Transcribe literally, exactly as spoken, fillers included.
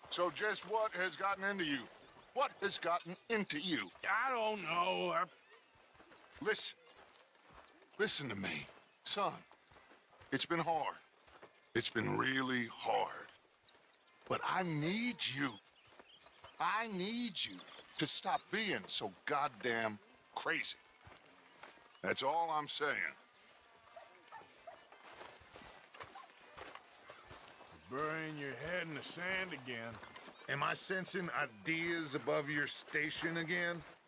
So just what has gotten into you? What has gotten into you? I don't know. I... Listen. Listen to me, son. It's been hard. It's been really hard. But I need you. I need you to stop being so goddamn crazy. That's all I'm saying. Burying your head in the sand again. Am I sensing ideas above your station again?